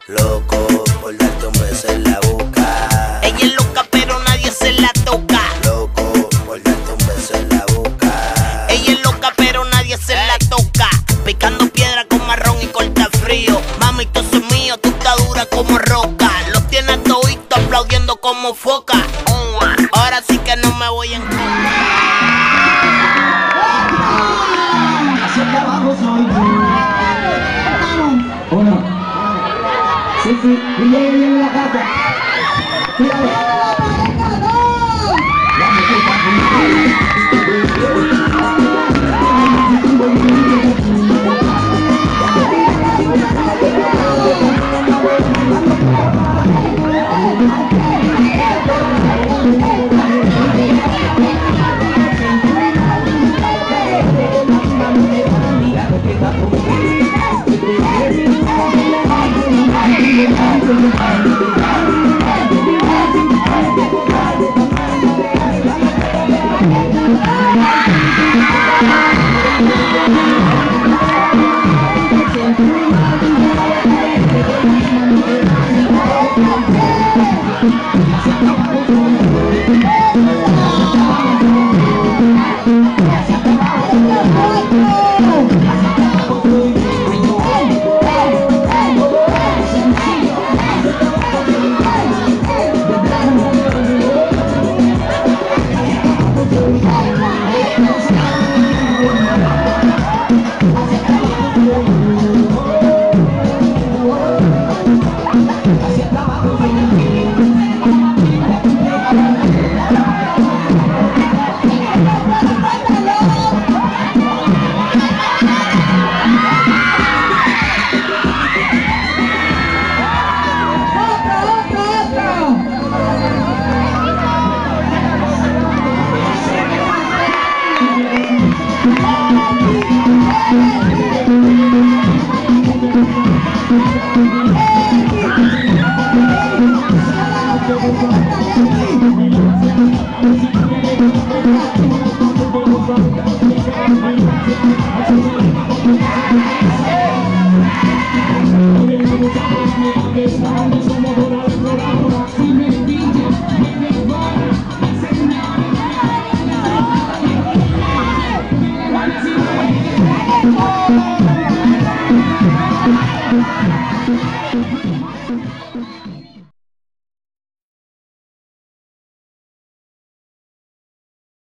Loco por darte un beso en la boca. Ella es loca pero nadie se la toca. Loco por darte un beso en la boca. Ella es loca pero nadie se la toca. Picando piedra con marrón y corta frío. Mami, tú sos mío, tú estás dura como roca. Los tienes toditos aplaudiendo como foca. Ahora sí que no me voy en Hacia acá abajo soy yo. Uno. Sí, sí, DJ en la casa. Cuidado.